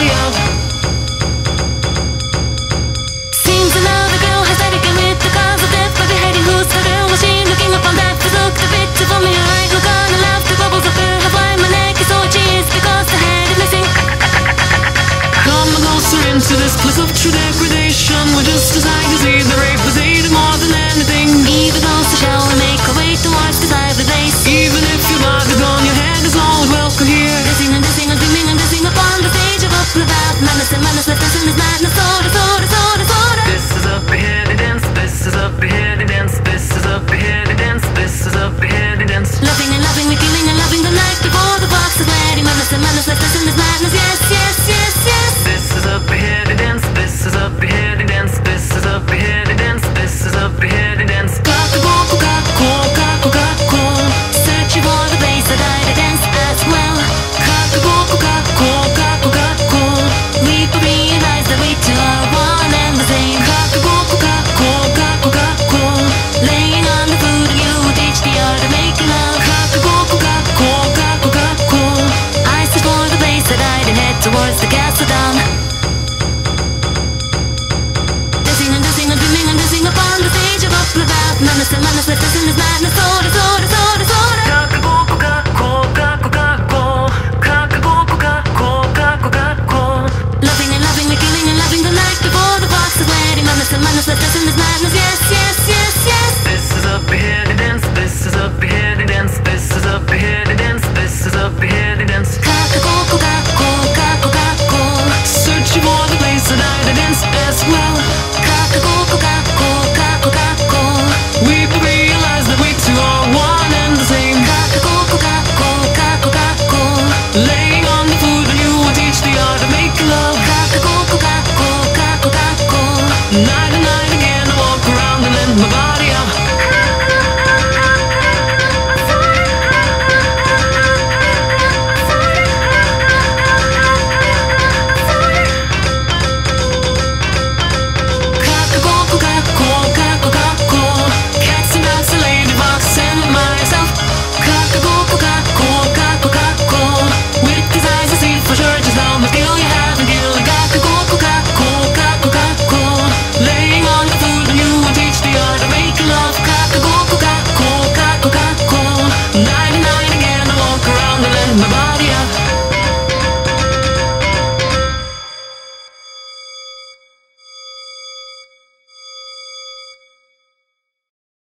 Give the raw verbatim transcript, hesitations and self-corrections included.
way out. Seems another girl has had to commit the cause of death by beheading. Who's the girl? Was she looking upon that? Just looked a bit too for me. I look on and laugh. The bubbles of her have why my neck is so itchy. It's because the head is missing. Come closer into this place of true degradation. We're just designed to see the rape was hated more than anything. Even closer shall we make our way towards this lively place. Even if your body's gone, your head is always welcome here. Dancing and dancing and dreaming and dancing upon the stage of up without madness and madness left us in this madness. Soda, soda, soda, soda. This is a beheaded dance. This is a beheaded dance. This is a beheaded dance. This is a beheaded dance. Loving and loving, we killing and loving the night before the box is ready. Madness and madness left us in this madness. Yes, yes, yes, yes. This is a beheaded dance. This is a beheaded dance. This is a beheaded dance. This is a beheaded dance. Cock-a-cock, cock-a-cock, cock-a-cock-cock. Searching for the place that I dance as well. Cock-a-cock, cock-a-cock, cock-a-cock-cock. We realize that we two are one and the same. Cock-a-cock, cock-a-cock, cock-a-cock-cock. Laying on the food and you teach the art of making love. Cock-a-cock, cock-a-cock, cock-a-cock-cock. I search for the place that I then head towards the castle down. Dancing and dancing and dreaming and dancing upon the stage of up without madness and madness left us in this madness. Soda, soda, soda, soda. Cock-a-cock, cock-a-cock, cock-a-cock-cock. Cock-a-cock, cock-a-cock, cock-a-cock-cock. Loving and loving, we killing and loving the night before the box is ready. Madness and madness left us in this madness. Yes, yes, yes, yes. This is a beheaded dance. This is a beheaded dance. This is a beheaded dance. This is a beheaded dance. Cock-a-cock, cock-a-cock, cock-a-cock-cock. Searching for the place that I dance as well. Cock-a-cock, cock-a-cock, cock-a-cock-cock. We realize that we two are one and the same. Cock-a-cock, cock-a-cock, cock-a-cock-cock. Laying on the food and you will teach the art of making love. Cock-a-cock, cock-a-cock, cock-a-cock-cock. Night and night again I walk around and let my body